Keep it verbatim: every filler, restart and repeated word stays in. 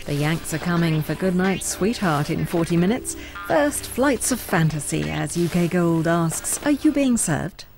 The Yanks are coming for Goodnight Sweetheart in forty minutes. First, Flights of Fantasy as U K Gold asks, are you being served?